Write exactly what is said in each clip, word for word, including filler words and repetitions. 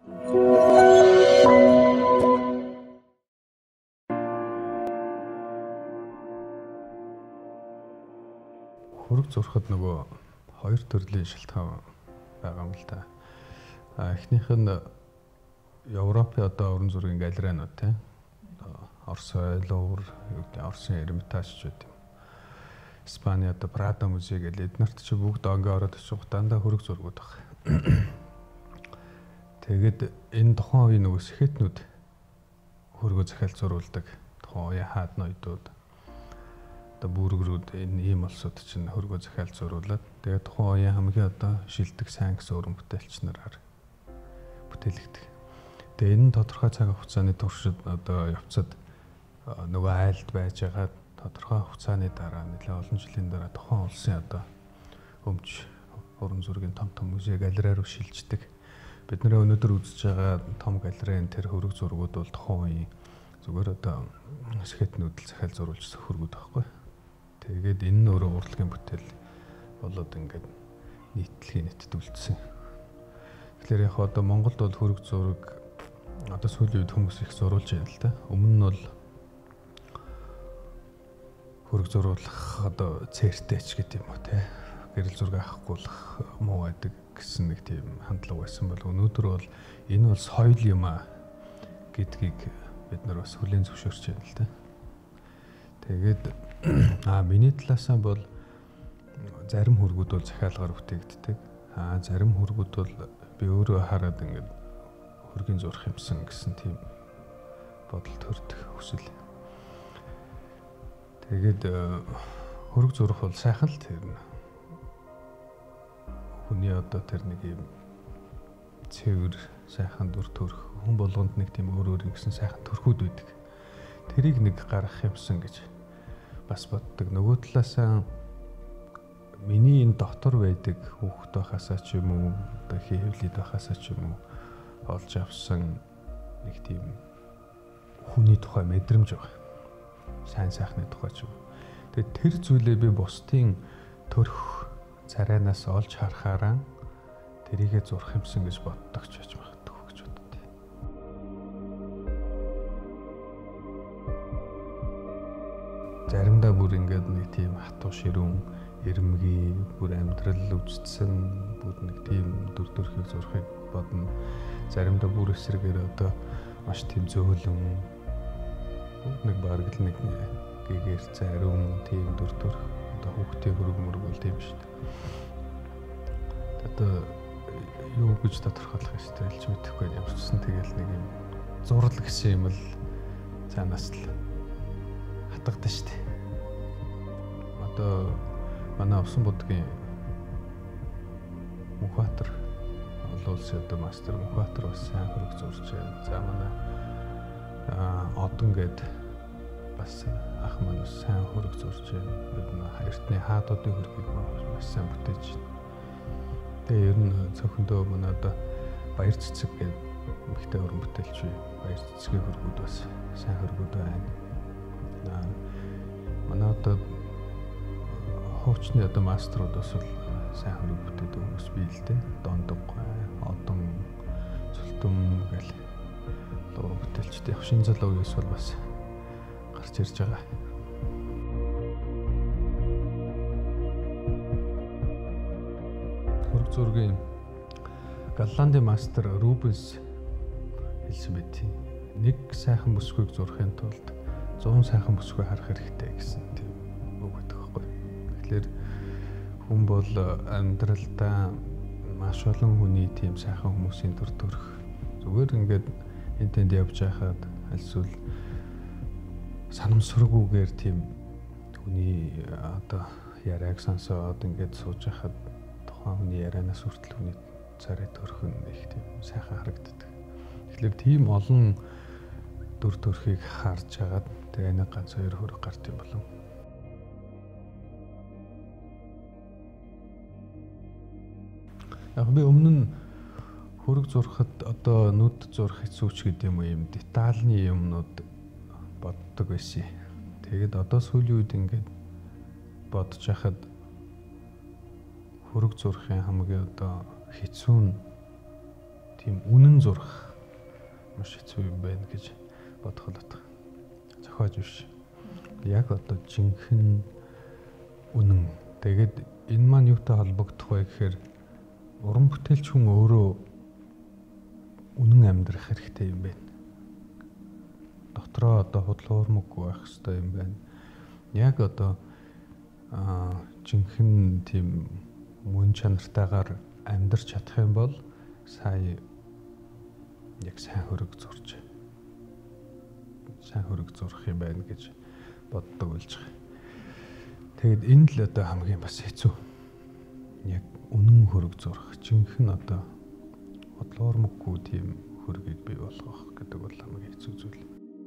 Хөрөг зурхад нөгөө хоёр төрлийн шалтгаан байгаа юм л та. Эхнийх нь Европын одоо уран зургийн галерейнууд тийм. Орос ойлуур, юу гэдэг Оросын Эрмитаж гэдэг юм. Испани одоо Прада музей гэдэг эднэрт чи бүгд онгийн ороод очих дандаа хөрөг зургууд байна. Тэгээд энэ тухайн үеийн нөгөө сэхэтнүүд хөргөө захиалж зурулдаг. Тухайн үеийн хаад ноёдууд одоо бүргэрүүд энэ ийм улсууд чинь хөргөө захиалж зурулаад тэгээд тухайн үеийн хамгийн одоо шилдэг сайн гэсэн уран бүтээлч нараар бүтээлэгдэг. Тэгээд энэ тодорхой цаг хугацааны туршид одоо явцад нөгөө айлд байж байгаа тодорхой хугацааны дараа нэлээд олон жилийн дараа тухайн улсын одоо өмч уран зургийн том том музей галерей руу шилждэг. Бид нэр өнөөдөр үзэж байгаа том галерейн тэр хөрөг зургууд бол тухайн үеийн зүгээр одоо сэхэтнүүд л захиалж зурулж хөргүүд байхгүй. Тэгээд энэ нь өөрөө урлагийн бүтээл болоод ингээд нийтлэгийн нэттүүлсэн. Тэгэхээр яг одоо Монголд бол хөрөг зураг одоо сүүлийн үед хүмүүс их зурулж байна л да. Өмнө нь бол хөрөг зурулах одоо цээртэйч гэдэг юм уу те. Гэрэл зураг авахгүй л муу байдаг гэсэн нэг тийм хандлага байсан бол өнөөдөр бол энэ бол соёл юм а гэдгийг бид нар бас хүлээн зөвшөөрч байна л да. Тэгээд аа миний талаасаа бол зарим хөргүүд бол захиалгаар бүтээгддэг. Аа зарим хөргүүд бол би өөрөө хараад ингээд хөргийн зурх юмсан гэсэн тийм бодол төрдөг хүсэл. Тэгээд хөрөг зурх бол сайхан л тэр хүний одоо тэр нэг юм цэвэр сайхан дүр төрх хүн болгонд нэг тийм өөр өөр ингэсэн сайхан төрхүүд байдаг. Тэрийг нэг гаргах юмсан гэж бас боддог. Нөгөө талаасаа миний энэ дотор байдаг хүүхэд байхасаа ч юм уу одоо хэвлэлд байхасаа ч юм уу олж авсан нэг тийм хүний тухай мэдрэмж байгаа. Сайн сайхны тухай ч юм. Тэгээд тэр зүйлээ би бусдын төрх царайнаас олж харахаараа тэрийгэ зурх юмсан гэж боддог ч гэж магадгүй гэж боддог. Заримдаа бүр ингээд нэг тийм хатуу ширүүн эрэмгий бүр амьдрал үжидсэн бүр нэг тийм дүр төрхийг зурхыг бодно. Заримдаа бүр эсрэгээр одоо маш тийм зөөлөн нэг бараг л нэг гэгээр зариун тийм дүр төрх одоо хүүхдийн хөрөг мөрөг бол тийм шүү дээ. Одоо юу гэж тодорхойлох юм бэ? Элж мэдэхгүй ямар ч гэсэн тэгэл нэг юм зурал гэсэн юм л цаанаас л хатгадаг шүү дээ. Одоо манай Усан будгийн Мөнхбаатар олон улсын одоо мастер Мөнхбаатар бас сайн хөрөг зурж байна. За манай аа одон гээд бас ах маань сайн хөрөг зурж байна. Ер нь эртний хаадуудын хөргийг маш сайн бүтээж байна. Тэгээ ер нь цөөхөндөө манай одоо баяр цэцэг гэдэг эмэгтэй уран бүтээлч бай. Баяр цэцгийн хөргүүд бас сайн хөргүүд байна. Аа манай одоо хуучны одоо мастерууд бас сайн хөрөг бүтээдэг хүмүүс бий л дээ. Дондог, одон, цултум гэл уран бүтээлчтэй явшин залуу үеэс бол бас гарч ирж байгаа. Хөрөг зургийн Голландын мастер Рубенс хэлсэн байт. Нэг сайхан бүсгүйг зурхын тулд зуун сайхан бүсгүй харах хэрэгтэй гэсэн тийм үг байдаг байхгүй. Тэгэхээр хүн бол амьдралдаа маш олон хүний тийм сайхан хүмүүсийн төр төрх зүгээр ингээд энэ тэнд явж байхад альсвал санамсаргүйгээр тийм хүний одоо яриаг сонсоод ингээд сууж байхад тухайн хүний ярианаас хүртэл хүний царай төрх нь их тийм сайхан харагддаг. Тэгэхээр тийм олон дүр төрхийг харж хагаад тэгээ нэг ганц хоёр хөрөг гарт юм болов. Яг би өмнө нь хөрөг зурхад одоо нүд зурх хэцүүч гэдэг юм уу юм детальны юмнууд боддог байсан. Тэгээд одоо сүүлийн үед ингээд бодож хахад хөрөг зурхын хамгийн одоо хэцүү нь тийм үнэн зурх маш хэцүү юм байна гэж бодох болдог. Зохиож биш. Яг одоо жинхэнэ үнэн. Тэгээд энэ маань юутай холбогдох вэ гэхээр уран бүтээлч хүн өөрөө үнэн амьдрах хэрэгтэй юм байна. Дотроо одоо худлуурмаггүй байх хэрэгтэй юм байна. Яг одоо аа жинхэнэ тийм мөн чанартайгаар амьдрч чадах юм бол сая яг сайн хөрөг зурж сайн хөрөг зурх юм байна гэж боддог болж байгаа. Тэгэд энэ л одоо хамгийн бас хэцүү. Яг үнэн хөрөг зурх, жинхэнэ одоо бодлоормоггүй тийм хөргийг бий болгох гэдэг бол хамгийн хэцүү зүйл.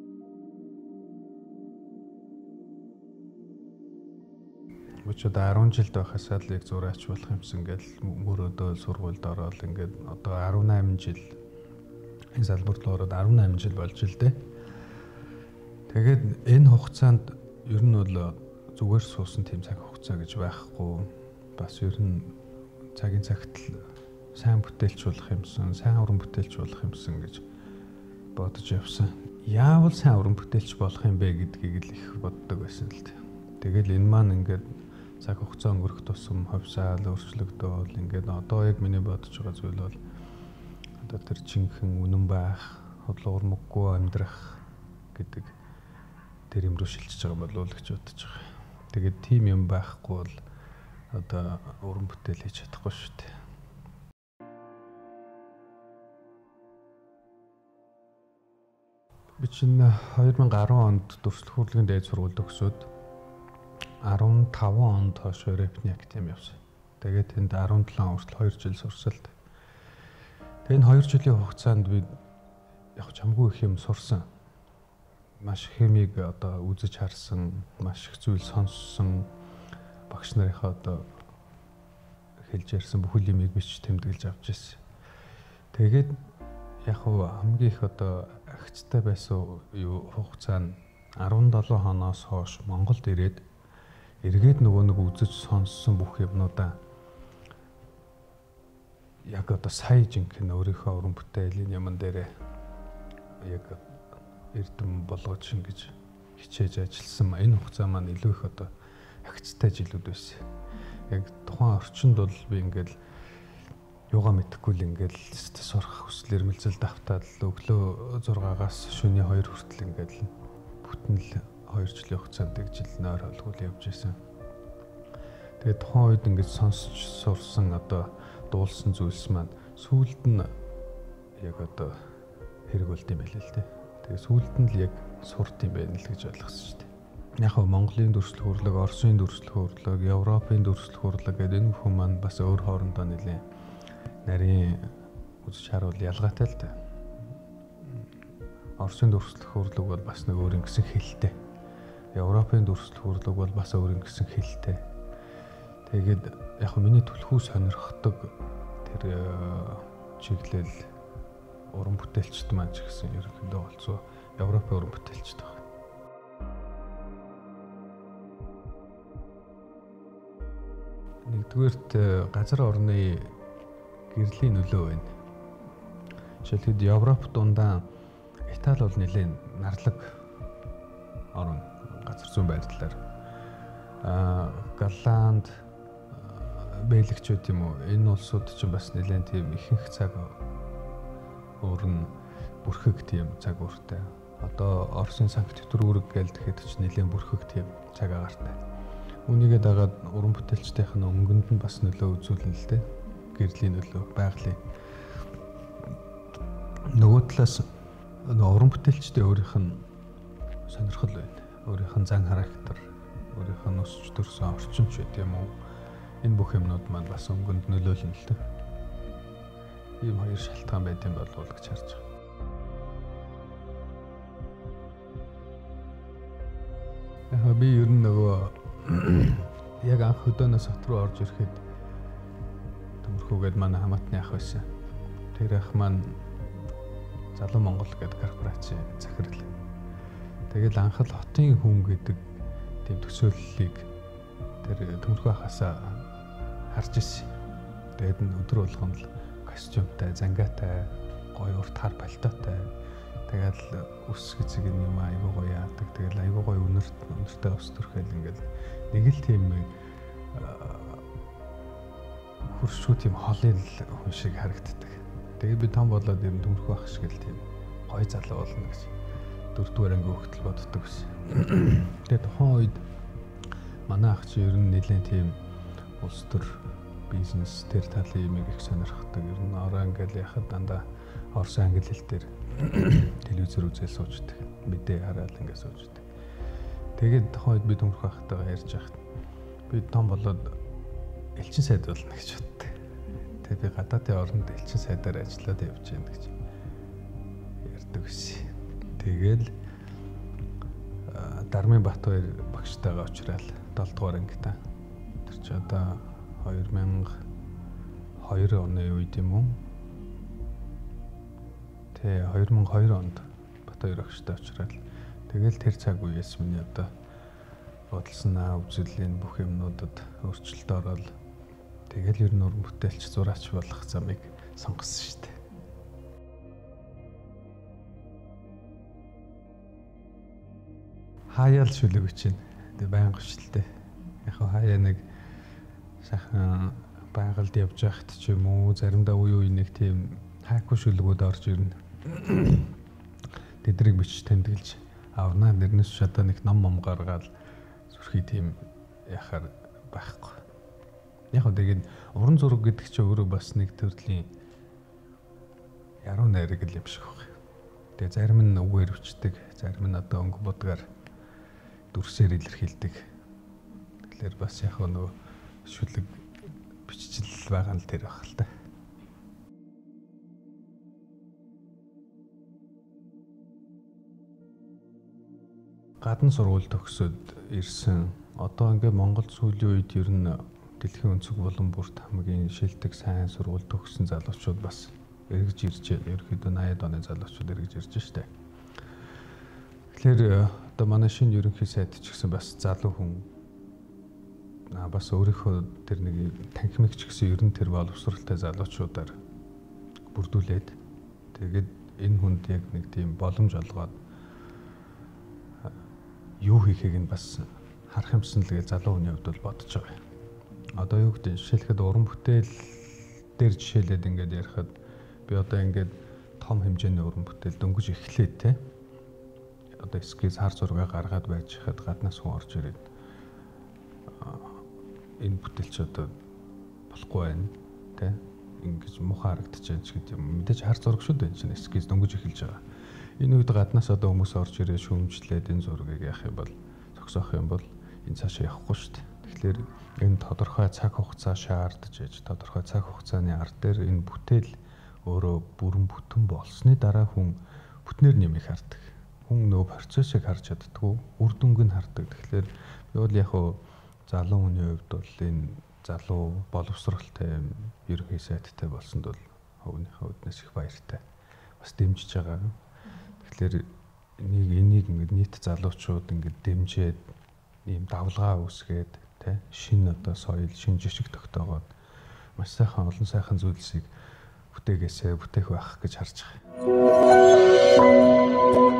Өчигд арван жилд байхасаа л яг зураач болох юмсан гэж мөрөөдөө сургуульд ороод ингээд одоо арван найман жил энэ салбарт ороод арван найман жил болж л дээ. Тэгээд энэ хугацаанд ер нь бол зүгээр суусан тийм цаг хугацаа гэж байхгүй. Бас ер нь цагийн цагт л сайн бүтээлч болох юмсан, сайн уран бүтээлч болох юмсан гэж бодож явсан. Яавал сайн уран бүтээлч болох юм бэ гэдгийг л их боддог байсан л дээ. Тэгэл энэ маань ингээд цаг хугацаа өнгөрөх тусам ховсаал өөрчлөгдөөл ингээд одоо яг миний бодож байгаа зүйл бол одоо тэр жинхэнэ үнэн байх, худлуурмаггүй амьдрах гэдэг тэр юм руу шилжиж байгаа болов уу гэж бодож байгаа. Тэгээд тийм юм байхгүй бол одоо уран бүтээл хийж чадахгүй шүү дээ. Би чинь две тысячи десять онд дүрслэх хөдөлгөөний дээд сургуульд өгсөд15 онд хойш рэпний академи явсан. Тэгээд тэнд десет он хүртэл two жил сурсан л. Тэгээд энэ two жилийн хугацаанд би яг чамгүй их юм сурсан. Маш их хэмиг одоо үзэж харсан, маш их зүйл сонссон. Багш нарынхаа одоо хэлж ярьсан бүхэл юмыг би ч тэмдэглэж авч ирсэн. Тэгээд яг хамгийн их одоо агцтай байсан юу хугацаа нь seventeen хоноос хойш Монголд ирээд эргээд нөгөө нэг үзэж сонссон бүх юмнуудаа яг одоо сая жинхэнэ өөрийнхөө уран бүтээлийн юмн дээрээ яг эрдэм болгож ингэж хичээж ажилласан. Энэ хугацаа маань илүү их одоо агцтай жилүүд байсан. Яг тухайн орчинд бол би ингээл юугаа мэдэхгүй л ингээл сурах хүсэл эрмэлзэл давтаад өглөө six-аас шөнийн two хүртэл ингээл бүтэн л two жилийн хугацаанд нэг жил нойр холгуул явж байсан. Тэгээд тухайн үед ингэж сонсч сурсан одоо дуулсан зүйлс маань сүүлд нь яг одоо хэрэг болд юм байлээ л дээ. Тэгээд сүүлд нь л яг сурт юм байна л гэж ойлгосон шүү дээ. Яг нь Монголын дүрслэх хурлаг, Оросын дүрслэх хурлаг, Европын дүрслэх хурлаг гэдэг энэ бүхэн маань бас өөр хоорондоо нэлээд нарийн үзэж харуул ялгаатай л дээ. Оросын дүрслэх хурлаг бол бас нэг өөр ингэсэн хэлтэй. Европын дүрслэх хурлаг бол бас өөр ингэсэн хэлтэй. Тэгээд яг нь миний түлхүү сонирхдаг тэр чиглэл уран бүтээлчд маань ч гэсэн ерөнхийдөө болцоо Европын уран бүтээлчд байна. Нэгдүгээрт газар орны гэрлийн нөлөө байна. Жишээлбэл Европ дундаа Итали бол нэлээд нарлаг орн газар зүйн байдлаар аа Голланд, Бельгичүүд юм уу энэ улсууд ч бас нэлээд тийм ихэнх цаг өөрн бүрхэг тийм цаг ууртай. Одоо Оросын Санкт-Петербург гээл тэгэхэд ч нэлээд бүрхэг тийм цаг агаартай. Үүнийгээ дагаад уран бүтээлчдийнх нь өнгөнд нь бас нөлөө үзүүлнэ л дээ. Гэрлийн нөлөө, байгалийн. Нөгөө талаас уран бүтээлчдийн өөрийнх нь сонирхол байна. Өөрийнх нь зан характер, өөрийнх нь өсч төрсөн орчинч байт юм уу? Энэ бүх юмнууд маань бас өнгөнд нөлөөлнө л дээ. Ийм хоёр шалтгаан байт юм болов уу гэж харж байгаа. Яг би ер нь нөгөө яг анх өдөөнөөс хот руу орж ирэхэд Төмөрхүүгээд манай хамаатны ах байсан. Тэр ах маань Залуу Монгол гэдэг корпорацийн захирал. Тэгэл анх л хотын хүн гэдэг тийм төсөөллийг тэр Төмөрхүү ахасаа харж ирсэн. Тэгээд өдөр болгон л костюмтай, зангаатай гоё уртахаар пальтотой. Тэгэл ус гэцэг юм айгуу гоё яадаг. Тэгэл айгуу гоё үнэрт үнэртэй ус төрхөөл ингээл нэг л тийм хуршгүй тийм холын хүн шиг харагддаг. Тэгээд би том болоод юм төмөрхөө ах шиг л тийм гоё залуу болно гэж дөрөвдүгээр анги хөлтөл боддог ус. Тэгээд тухайн үед манай ах чи ер нь нэлээд тийм улс төр бизнес төр талын юм их сонирхдаг. Ер нь ороо ингээл яхад дандаа орос англи хэл дээр телевизээр үзэл суучдаг. Мэдээ хараад ингээд суучдаг. Тэгээд тухайн үед би төмөрхөө ахтайгаа ярьж байхад би том болоод элчин сайд болно гэж боддог. Тэгээд би гадаадын оронд элчин сайдаар ажиллаад явж байна гэж ярьдаг гэсэн. Тэгэл Дармын Батбаяр багштайгаа уулзрал долоо дугаар ангитай. Тэр чи одоо хоёр мянга хоёр оны үед юм уу? Тэ хоёр мянга хоёр онд Батбаяр багштай уулзрал. Тэгэл тэр цаг үеэс миний одоо бодолсноо үзэлийн бүх юмнуудад өөрчлөлт ороод тэгэл ер нь уран бүтээлч зураач болох замыг сонгосон шүү дээ. Хаяал шүлэг үчин. Тэгээ байнга хөшлөлтэй. Яг хаяа нэг сайхан байгальд явж байхад ч юм уу заримдаа үе үе нэг тийм хайку шүлгүүд орж ирнэ. Тэдрийг бич тэмдэглэж авнаа нэрнээс шатаа нэг ном ном гаргаад зүрхий тийм яхаар байхгүй. Яг хөө тэгээд уран зураг гэдэг чинь өөрөө бас нэг төрлийн яруу найраг л юм шиг байна. Тэгээ зарим нь үгээр өвчдөг, зарим нь одоо өнгө будгаар дүрсээр илэрхийлдэг. Тэгэхээр бас яг нөгөө шүлэг биччихэл байгаа л тэр байх л та. Гадна сургууль төгсөөд ирсэн. Одоо ингээд Монгол сүүлийн үед ер нь дэлхийн өнцөг болон бүрт хамгийн шилдэг сайн сургууль төгссөн залуучууд бас эргэж ирж байна. Ерөнхийдөө наяад оны залуучууд эргэж ирж штэ. Тэгэхээр одоо манай шинэ ерөнхий сайд ч гэсэн бас залуу хүн аа бас өөрийнхөө тэр нэг танхимыг ч гэсэн ер нь тэр боловсралтай залуучуудаар бүрдүүлээд тэгээд энэ хүнд яг нэг тийм боломж олгоод юу хийхийг нь бас харах юмсан л гэж залуу хүний хувьд бол бодож байгаа. Одоо юу гэдэг жишээлхэд уран бүтээл дээр жишээлээд ингээд ярихад би одоо ингээд том хэмжээний уран бүтээл дөнгөж эхлээд те одоо эскиз хар зураг гаргаад байж хад гаднаас хүн орж ирээд энэ бүтээлч одоо болохгүй байна те ингэж муухай харагдчихээн ч гэдэг юм. Мэдээж хар зураг шүү дээ чинь эскиз дөнгөж эхэлж байгаа. Энэ үед гаднаас одоо хүмүүс орж ирээд шүүмжлээд энэ зургийг яах юм бол зогсоох юм бол энэ цаашаа явахгүй шүү дээ. Тэгэхээр энэ тодорхой цаг хугацаа шаардж ээж тодорхой цаг хугацааны ар дээр энэ бүтээл өөрөө бүрэн бүтэн болсны дараа хүн бүтнээр нэмийг хардаг. Хүн нөгөө процессыг харж чаддгүй, үр дүнг нь хардаг. Тэгэхээр би бол яг хуу залуу хүний хувьд бол энэ залуу боловсралтай ерөнхий сайдтай болсонд бол хувийнхаа үднээс их баяртай. Бас дэмжиж байгаа. Тэгэхээр энийг энийг ингээд нийт залуучууд ингээд дэмжиж ийм давлгаа үүсгээд тэ шинэ одоо соёл, шинэ жишг тогтоогоод маш сайхан олон сайхан зүйлсийг бүтээгээсээ бүтээх байх гэж харж байгаа.